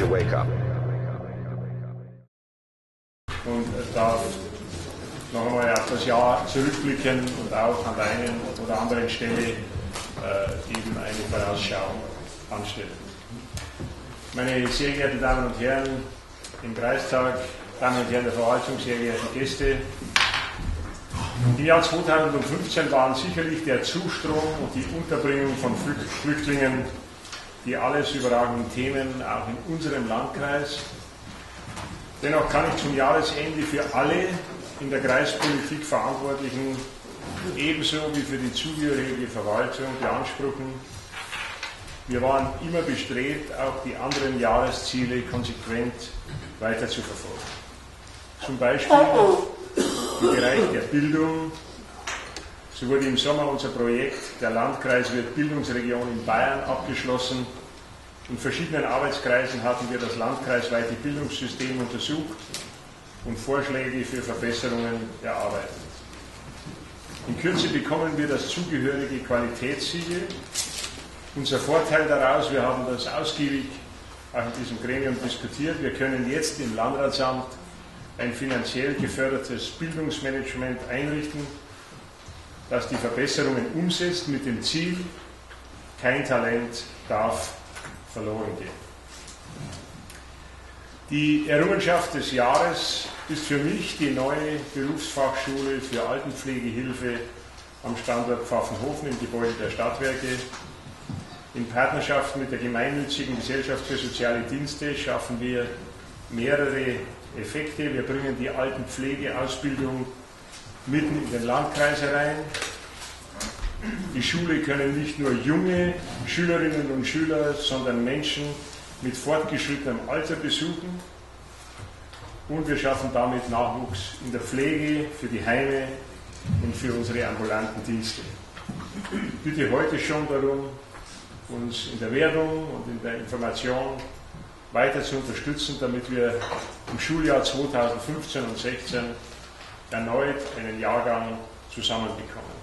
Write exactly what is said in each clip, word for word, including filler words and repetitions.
to wake up. Und darf noch einmal auf das Jahr zurückblicken und auch an der einen oder anderen Stelle äh, eben eine Vorausschau anstellen. Meine sehr geehrten Damen und Herren im Kreistag, Damen und Herren der Verwaltung, sehr geehrte Gäste, im Jahr zweitausendfünfzehn waren sicherlich der Zustrom und die Unterbringung von Flüchtlingen die alles überragenden Themen auch in unserem Landkreis. Dennoch kann ich zum Jahresende für alle in der Kreispolitik Verantwortlichen ebenso wie für die zugehörige Verwaltung beanspruchen, wir waren immer bestrebt, auch die anderen Jahresziele konsequent weiter zu verfolgen. Zum Beispiel im Bereich der Bildung. So wurde im Sommer unser Projekt Der Landkreis wird Bildungsregion in Bayern abgeschlossen. In verschiedenen Arbeitskreisen hatten wir das landkreisweite Bildungssystem untersucht und Vorschläge für Verbesserungen erarbeitet. In Kürze bekommen wir das zugehörige Qualitätssiegel. Unser Vorteil daraus, wir haben das ausgiebig auch in diesem Gremium diskutiert, wir können jetzt im Landratsamt ein finanziell gefördertes Bildungsmanagement einrichten, das die Verbesserungen umsetzt mit dem Ziel, kein Talent darf verloren gehen. Die Errungenschaft des Jahres ist für mich die neue Berufsfachschule für Altenpflegehilfe am Standort Pfaffenhofen im Gebäude der Stadtwerke. In Partnerschaft mit der gemeinnützigen Gesellschaft für soziale Dienste schaffen wir mehrere Effekte. Wir bringen die Altenpflegeausbildung mitten in den Landkreis herein. Die Schule können nicht nur junge Schülerinnen und Schüler, sondern Menschen mit fortgeschrittenem Alter besuchen. Und wir schaffen damit Nachwuchs in der Pflege, für die Heime und für unsere ambulanten Dienste. Ich bitte heute schon darum, uns in der Werbung und in der Information weiter zu unterstützen, damit wir im Schuljahr zweitausendfünfzehn und zweitausendsechzehn erneut einen Jahrgang zusammenbekommen.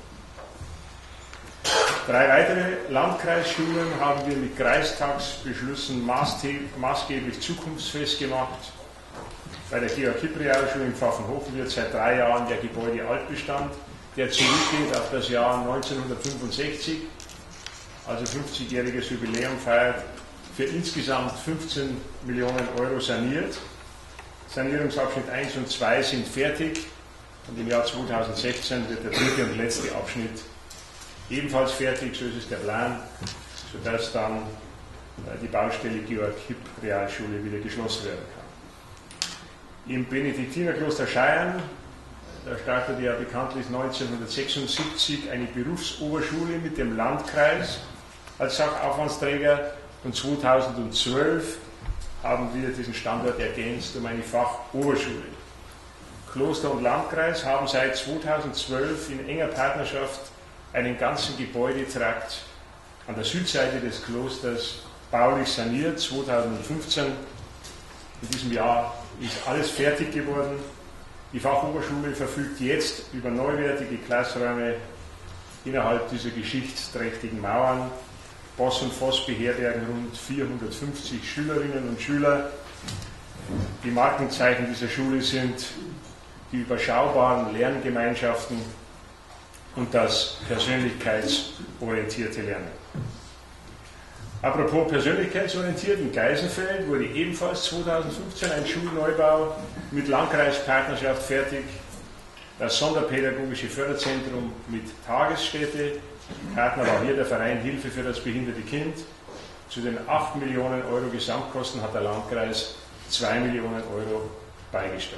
Drei weitere Landkreisschulen haben wir mit Kreistagsbeschlüssen maßgeblich zukunftsfest gemacht. Bei der Georg-Kipriau-Schule in Pfaffenhofen wird seit drei Jahren der Gebäudealtbestand, der zurückgeht auf das Jahr neunzehnhundertfünfundsechzig, also fünfzigjähriges Jubiläum feiert, für insgesamt fünfzehn Millionen Euro saniert. Sanierungsabschnitt eins und zwei sind fertig und im Jahr zweitausendsechzehn wird der dritte und letzte Abschnitt ebenfalls fertig, so ist es der Plan, sodass dann die Baustelle Georg Hipp Realschule wieder geschlossen werden kann. Im Benediktinerkloster Scheiern, da startete ja bekanntlich neunzehnhundertsechsundsiebzig eine Berufsoberschule mit dem Landkreis als Sachaufwandsträger und zweitausendzwölf haben wir diesen Standort ergänzt um eine Fachoberschule. Kloster und Landkreis haben seit zweitausendzwölf in enger Partnerschaft einen ganzen Gebäudetrakt an der Südseite des Klosters baulich saniert. zweitausendfünfzehn, in diesem Jahr, ist alles fertig geworden. Die Fachoberschule verfügt jetzt über neuwertige Klassräume innerhalb dieser geschichtsträchtigen Mauern. Boss und Voss beherbergen rund vierhundertfünfzig Schülerinnen und Schüler. Die Markenzeichen dieser Schule sind die überschaubaren Lerngemeinschaften und das persönlichkeitsorientierte Lernen. Apropos persönlichkeitsorientiert, in Geisenfeld wurde ebenfalls zweitausendfünfzehn ein Schulneubau mit Landkreispartnerschaft fertig. Das Sonderpädagogische Förderzentrum mit Tagesstätte. Partner war hier der Verein Hilfe für das behinderte Kind. Zu den acht Millionen Euro Gesamtkosten hat der Landkreis zwei Millionen Euro beigesteuert.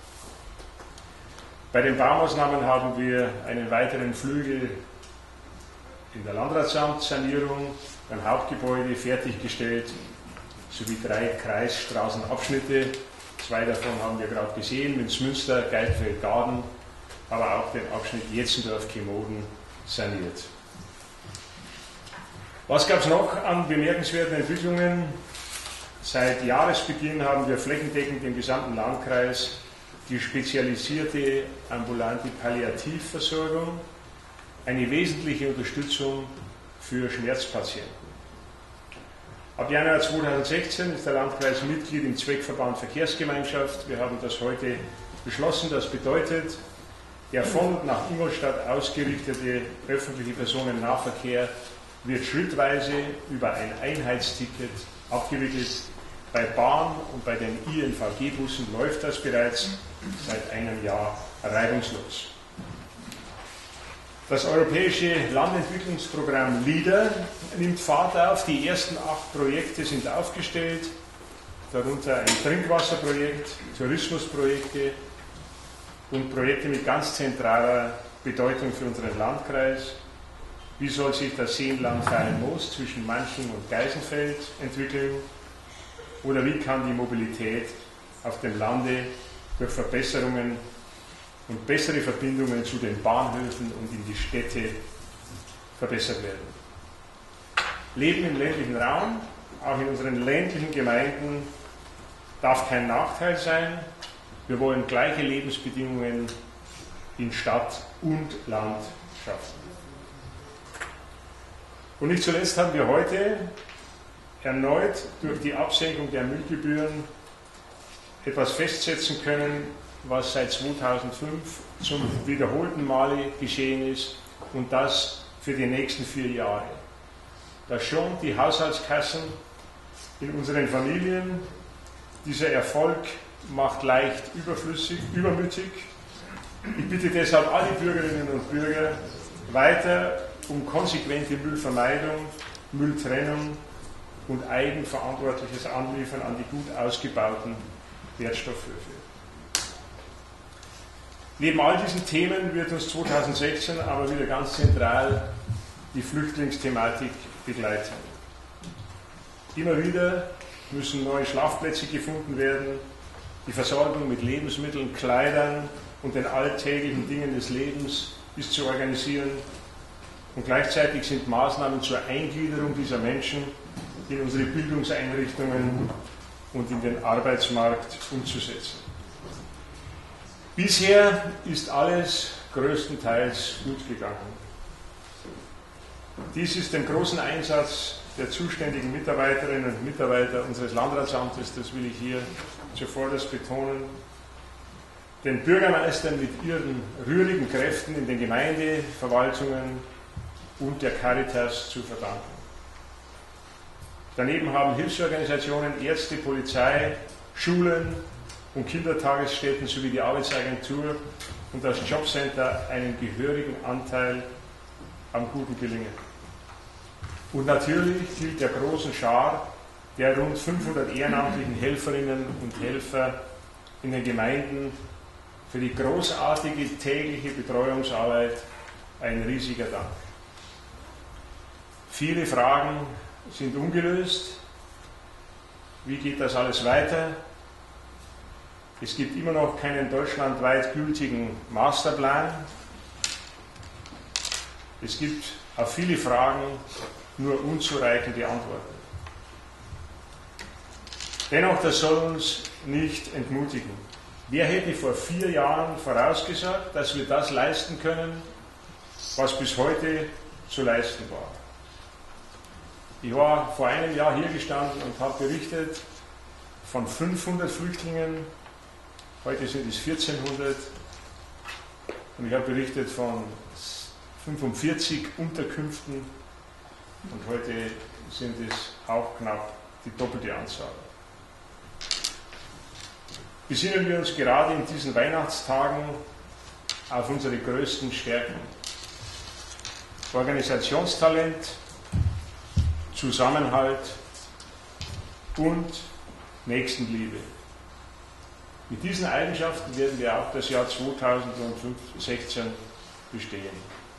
Bei den Baumaßnahmen haben wir einen weiteren Flügel in der Landratsamtssanierung, ein Hauptgebäude fertiggestellt, sowie drei Kreisstraßenabschnitte. Zwei davon haben wir gerade gesehen, Münzmünster, Geitfeld-Gaden, aber auch den Abschnitt Jetzendorf-Chemoden saniert. Was gab es noch an bemerkenswerten Entwicklungen? Seit Jahresbeginn haben wir flächendeckend im gesamten Landkreis die spezialisierte ambulante Palliativversorgung, eine wesentliche Unterstützung für Schmerzpatienten. Aber Ab Januar zweitausendsechzehn ist der Landkreis Mitglied im Zweckverband Verkehrsgemeinschaft. Wir haben das heute beschlossen. Das bedeutet, der von und nach Ingolstadt ausgerichtete öffentliche Personennahverkehr wird schrittweise über ein Einheitsticket abgewickelt. Bei Bahn und bei den I N V G-Bussen läuft das bereits seit einem Jahr reibungslos. Das europäische Landentwicklungsprogramm LEADER nimmt Fahrt auf. Die ersten acht Projekte sind aufgestellt, darunter ein Trinkwasserprojekt, Tourismusprojekte und Projekte mit ganz zentraler Bedeutung für unseren Landkreis. Wie soll sich das Seenland Feilmoos zwischen Manching und Geisenfeld entwickeln? Oder wie kann die Mobilität auf dem Lande durch Verbesserungen und bessere Verbindungen zu den Bahnhöfen und in die Städte verbessert werden? Leben im ländlichen Raum, auch in unseren ländlichen Gemeinden, darf kein Nachteil sein. Wir wollen gleiche Lebensbedingungen in Stadt und Land schaffen. Und nicht zuletzt haben wir heute erneut durch die Absenkung der Müllgebühren etwas festsetzen können, was seit zweitausendfünf zum wiederholten Male geschehen ist, und das für die nächsten vier Jahre. Das schont die Haushaltskassen in unseren Familien. Dieser Erfolg macht leicht überflüssig, übermütig. Ich bitte deshalb alle Bürgerinnen und Bürger weiter um konsequente Müllvermeidung, Mülltrennung und eigenverantwortliches Anliefern an die gut ausgebauten Wertstoffhöfe. Neben all diesen Themen wird uns zweitausendsechzehn aber wieder ganz zentral die Flüchtlingsthematik begleiten. Immer wieder müssen neue Schlafplätze gefunden werden, die Versorgung mit Lebensmitteln, Kleidern und den alltäglichen Dingen des Lebens ist zu organisieren, und gleichzeitig sind Maßnahmen zur Eingliederung dieser Menschen in unsere Bildungseinrichtungen und in den Arbeitsmarkt umzusetzen. Bisher ist alles größtenteils gut gegangen. Dies ist dem großen Einsatz der zuständigen Mitarbeiterinnen und Mitarbeiter unseres Landratsamtes, das will ich hier zuvorderst betonen, den Bürgermeistern mit ihren rührigen Kräften in den Gemeindeverwaltungen und der Caritas zu verdanken. Daneben haben Hilfsorganisationen, Ärzte, Polizei, Schulen und Kindertagesstätten sowie die Arbeitsagentur und das Jobcenter einen gehörigen Anteil am guten Gelingen. Und natürlich gilt der großen Schar der rund fünfhundert ehrenamtlichen Helferinnen und Helfer in den Gemeinden für die großartige tägliche Betreuungsarbeit ein riesiger Dank. Viele Fragen sind ungelöst. Wie geht das alles weiter? Es gibt immer noch keinen deutschlandweit gültigen Masterplan. Es gibt auf viele Fragen nur unzureichende Antworten. Dennoch, das soll uns nicht entmutigen. Wer hätte vor vier Jahren vorausgesagt, dass wir das leisten können, was bis heute zu leisten war? Ich war vor einem Jahr hier gestanden und habe berichtet von fünfhundert Flüchtlingen, heute sind es vierzehnhundert, und ich habe berichtet von fünfundvierzig Unterkünften und heute sind es auch knapp die doppelte Anzahl. Besinnen wir uns gerade in diesen Weihnachtstagen auf unsere größten Stärken: Organisationstalent, Zusammenhalt und Nächstenliebe. Mit diesen Eigenschaften werden wir auch das Jahr zweitausendsechzehn bestehen.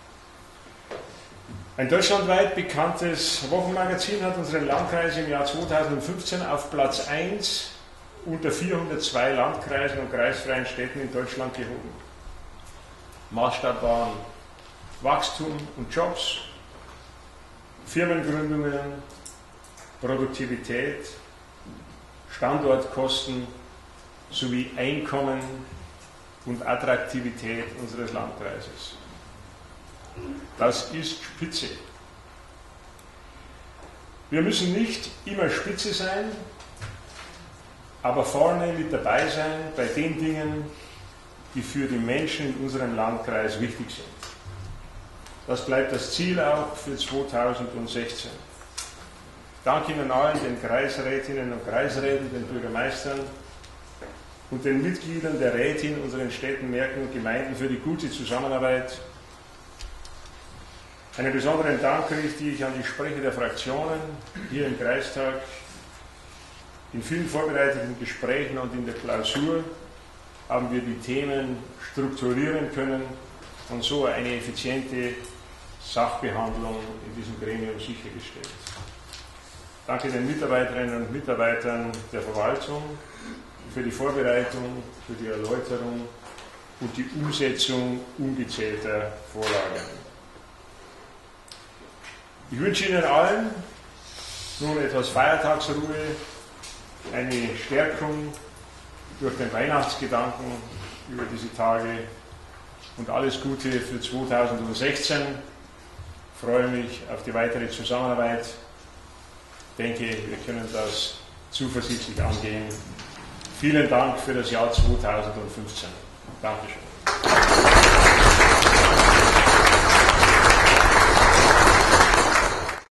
Ein deutschlandweit bekanntes Wochenmagazin hat unseren Landkreis im Jahr zweitausendfünfzehn auf Platz eins unter vierhundertzwei Landkreisen und kreisfreien Städten in Deutschland gehoben. Maßstab waren Wachstum und Jobs, Firmengründungen, Produktivität, Standortkosten sowie Einkommen und Attraktivität unseres Landkreises. Das ist spitze. Wir müssen nicht immer Spitze sein, aber vorne mit dabei sein bei den Dingen, die für die Menschen in unserem Landkreis wichtig sind. Das bleibt das Ziel auch für zweitausendsechzehn. Ich danke Ihnen allen, den Kreisrätinnen und Kreisräten, den Bürgermeistern und den Mitgliedern der Räte in unseren Städten, Märkten und Gemeinden für die gute Zusammenarbeit. Einen besonderen Dank richte ich an die Sprecher der Fraktionen hier im Kreistag. In vielen vorbereiteten Gesprächen und in der Klausur haben wir die Themen strukturieren können und so eine effiziente Sachbehandlung in diesem Gremium sichergestellt. Danke den Mitarbeiterinnen und Mitarbeitern der Verwaltung für die Vorbereitung, für die Erläuterung und die Umsetzung ungezählter Vorlagen. Ich wünsche Ihnen allen nun etwas Feiertagsruhe, eine Stärkung durch den Weihnachtsgedanken über diese Tage und alles Gute für zweitausendsechzehn. Ich freue mich auf die weitere Zusammenarbeit. Ich denke, wir können das zuversichtlich angehen. Vielen Dank für das Jahr zweitausendfünfzehn. Dankeschön.